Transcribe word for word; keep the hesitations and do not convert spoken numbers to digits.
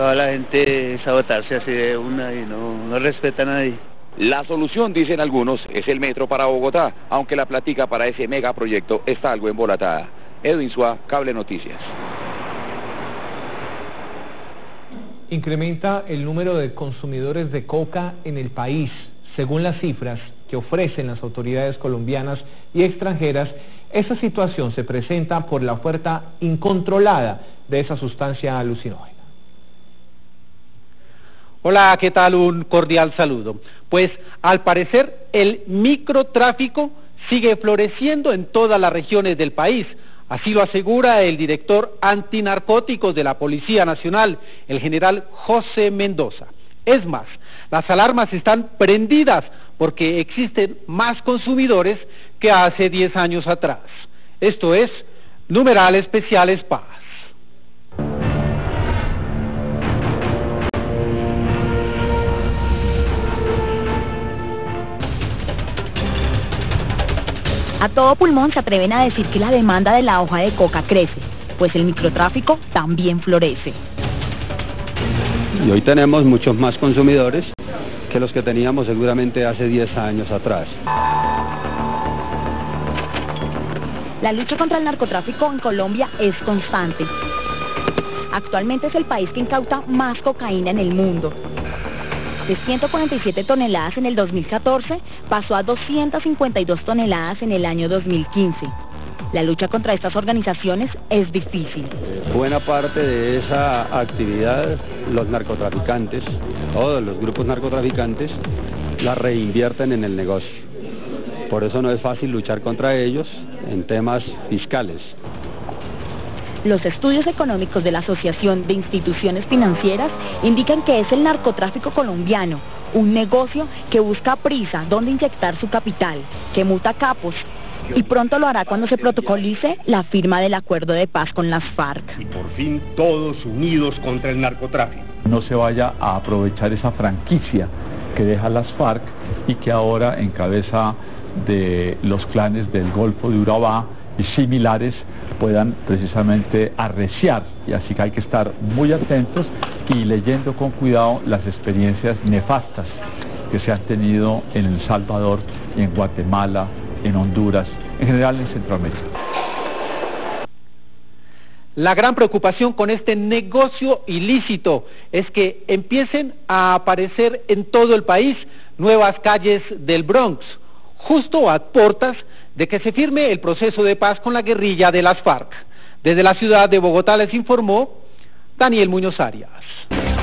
toda la gente sabotarse así de una y no, no respeta a nadie. La solución, dicen algunos, es el metro para Bogotá, aunque la plática para ese megaproyecto está algo embolatada. Edwin Suá, Cable Noticias. Incrementa el número de consumidores de coca en el país. Según las cifras que ofrecen las autoridades colombianas y extranjeras, esa situación se presenta por la oferta incontrolada de esa sustancia alucinógena. Hola, ¿qué tal? Un cordial saludo. Pues al parecer el microtráfico sigue floreciendo en todas las regiones del país. Así lo asegura el director antinarcóticos de la Policía Nacional, el general José Mendoza. Es más, las alarmas están prendidas porque existen más consumidores que hace diez años atrás. Esto es Numeral Especiales Paz. A todo pulmón se atreven a decir que la demanda de la hoja de coca crece, pues el microtráfico también florece. Y hoy tenemos muchos más consumidores que los que teníamos seguramente hace diez años atrás. La lucha contra el narcotráfico en Colombia es constante. Actualmente es el país que incauta más cocaína en el mundo. De ciento cuarenta y siete toneladas en el dos mil catorce, pasó a doscientas cincuenta y dos toneladas en el año dos mil quince. La lucha contra estas organizaciones es difícil. Buena parte de esa actividad, los narcotraficantes, todos los grupos narcotraficantes, la reinvierten en el negocio. Por eso no es fácil luchar contra ellos en temas fiscales. Los estudios económicos de la Asociación de Instituciones Financieras indican que es el narcotráfico colombiano, un negocio que busca a prisa dónde inyectar su capital, que muta capos, y pronto lo hará cuando se protocolice la firma del acuerdo de paz con las FARC. Y por fin todos unidos contra el narcotráfico. No se vaya a aprovechar esa franquicia que deja las FARC y que ahora en cabeza de los clanes del Golfo de Urabá y similares puedan precisamente arreciar, y así que hay que estar muy atentos y leyendo con cuidado las experiencias nefastas que se han tenido en El Salvador, en Guatemala, en Honduras, en general en Centroamérica. La gran preocupación con este negocio ilícito es que empiecen a aparecer en todo el país nuevas calles del Bronx, justo a puertas de que se firme el proceso de paz con la guerrilla de las FARC. Desde la ciudad de Bogotá les informó Daniel Muñoz Arias.